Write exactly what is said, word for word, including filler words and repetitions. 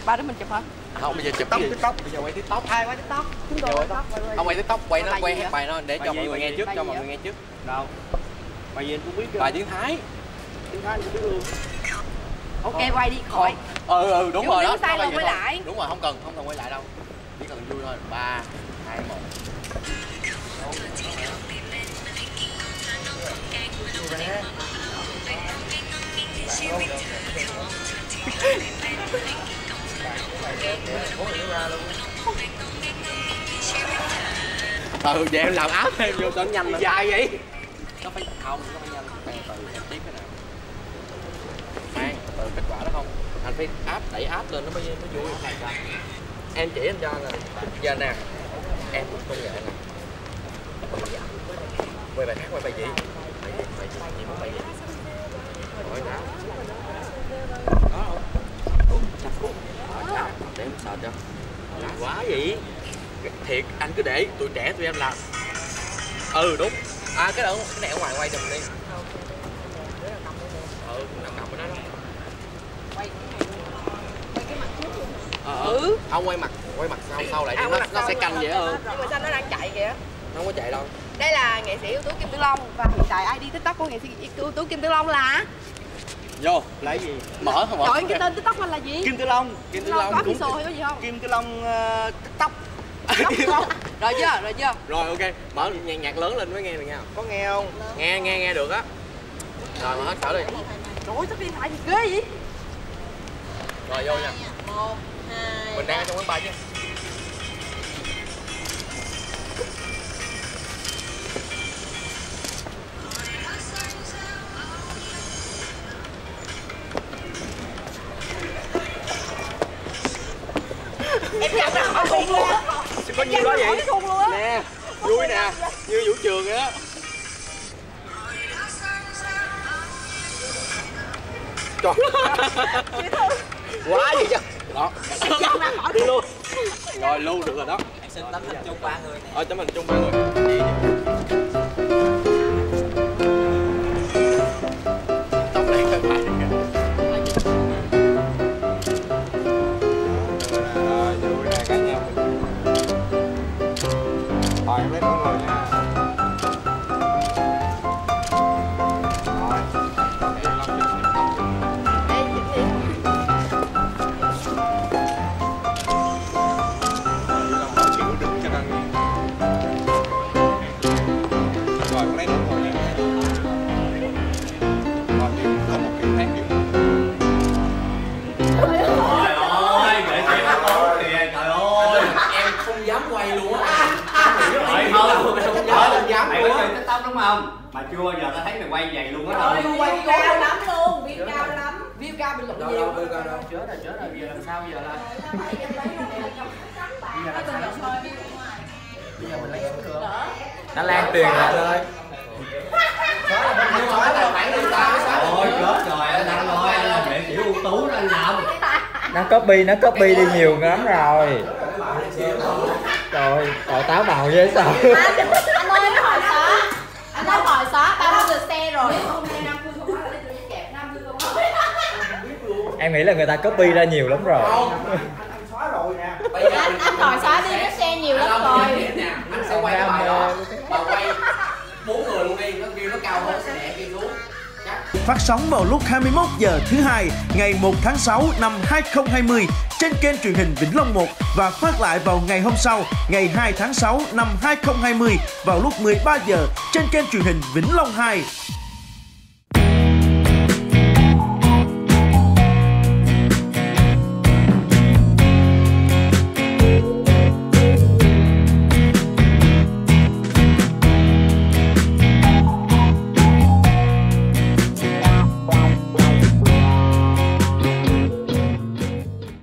ba đứa mình chụp hả? Không, bây giờ chụp tóc, TikTok, bây giờ quay TikTok. Ai quay TikTok? Chúng tôi quay TikTok. Không quay TikTok, quay nó quay hát bài nó để cho gì, mọi người nghe gì? trước, cho mọi người nghe trước. Đâu? Bài gì anh cũng biết chưa? Bài tiếng Thái. Tiếng Thái anh cũng biết luôn. Ok, quay đi khỏi. Ừ ừ đúng Nếu rồi nếu đó. sai Nó là vậy quay thôi. lại. Đúng rồi, không cần không cần quay lại đâu. Chỉ cần vui thôi. ba hai một. Ừ vậy em làm áp em vô cho nó nhanh. Dài vậy? Nó phải không, nó phải nhanh. Từ từ em tiếp cái nào. Khoan, từ kết quả đó không. Anh phải áp, đẩy áp lên nó mới nó vui. Em chỉ anh cho là giờ nè. Em cũng công nghệ nè. Quay bài khác, quay bài gì? Bài gì? Bài gì? Chị muốn bài gì? Hỏi đó. Đó không? Ủa, chặt phút. Hỏi đó. Để em sợ cho. Quá vậy. Thiệt, anh cứ để tụi trẻ tụi em làm. Ừ đúng. À cái đó, cái này ở ngoài quay giùm đi. Ừ, nằm cầm ở đó đó. Quay cái này luôn. Quay cái mặt trước luôn. Ờ, ừ. Ông quay mặt, quay mặt sau sau lại đi, nó, nó sẽ canh dễ hơn. Nhưng mà sao nó đang chạy kìa? Không có chạy đâu. Đây là nghệ sĩ ưu tú Kim Tử Long và hiện tại i đê TikTok của nghệ sĩ ưu tú Kim Tử Long là Vô. Là cái gì? Mở không mở? Trời, cái tên TikTok anh là gì? Kim Tử Long. Kim Tử Long Long có cũng visual hay có gì không? Kim Tử Long uh, TikTok. Rồi chưa? Rồi chưa? Rồi ok, mở nhạc, nhạc lớn lên mới nghe được nha. Có nghe không? Nghe nghe nghe được á. Rồi mở hết cỡ đi. Trời ơi, tắt điện thoại gì ghê vậy? Rồi vô nha. Một, hai. Mình đang ở trong quán bar chứ. Em chặt ra khỏi khung luôn á. Có nhiêu đó vậy? Khung luôn á. Nè, vui nè, như vũ trường vậy á. Trời. Quá gì chứ. Đó. Đi luôn. Rồi lưu được rồi đó. Em xin tấm hình chung ba người nè. Ờ tấm hình chung ba người. Tóc này hơi phải kìa. Rồi, vui nè cả nhà mình. Rồi em lấy nửa người nha. Rồi. Để Long chụp hình không. Ê, chụp đi. Long chịu đứng cho nên. Rồi con lấy nửa người nha. Rồi thì có một kiện khác kiểu. Trời ơi, nghệ sĩ bắt tốt kìa, trời ơi. Em không dám quay luôn á. Trời ơi, không dám, không dám mày luôn có á. chơi TikTok đúng không? Mà chưa bao giờ tao thấy mày quay vậy luôn á đâu. Trời, quay cao lắm luôn, view cao lắm. View cao bình luận nhiều. Chết rồi, chết rồi, giờ làm sao bây giờ là? Bây giờ mình lấy xuống được. Nó lan truyền lại thôi. Ôi chết rồi, anh Đăng ơi, anh là nghệ sĩ ưu tú đó anh làm. Nó copy, nó copy đi nhiều lắm rồi. Trời, trời táo bạo dễ sợ. Anh ơi, nó hỏi xóa. Anh ơi, hỏi xóa, ba bao giờ xe rồi. Em nghĩ là người ta copy ra nhiều lắm rồi. Anh, anh hỏi xóa đi, nó xe nhiều lắm rồi. Anh sẽ quay cái bài đó. Mà quay bốn người luôn đi, nó view nó cao hơn sẽ đè kia xuống. Phát sóng vào lúc hai mươi mốt giờ thứ hai ngày một tháng sáu năm hai không hai không trên kênh truyền hình Vĩnh Long một và phát lại vào ngày hôm sau ngày hai tháng sáu năm hai không hai không vào lúc mười ba giờ trên kênh truyền hình Vĩnh Long hai.